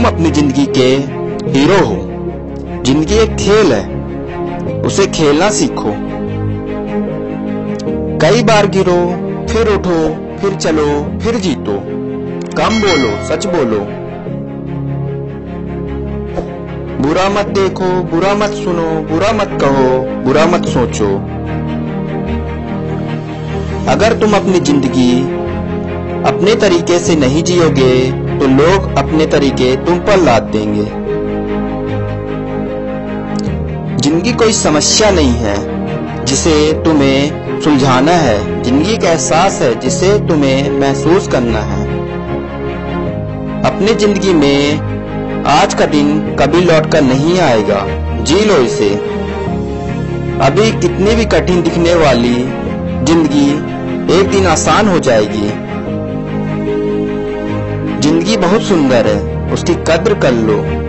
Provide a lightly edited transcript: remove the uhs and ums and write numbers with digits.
अपनी जिंदगी के हीरो हो। जिंदगी एक खेल है, उसे खेलना सीखो। कई बार गिरो, फिर उठो, फिर चलो, फिर जीतो। कम बोलो, सच बोलो। बुरा मत देखो, बुरा मत सुनो, बुरा मत कहो, बुरा मत सोचो। अगर तुम अपनी जिंदगी अपने तरीके से नहीं जियोगे तो लोग अपने तरीके तुम पर लाद देंगे। जिंदगी कोई समस्या नहीं है जिसे तुम्हें सुलझाना है। जिंदगी एक एहसास है जिसे तुम्हें महसूस करना है। अपनी जिंदगी में आज का दिन कभी लौटकर नहीं आएगा, जी लो इसे। अभी कितनी भी कठिन दिखने वाली जिंदगी एक दिन आसान हो जाएगी। जिंदगी बहुत सुंदर है, उसकी कद्र कर लो।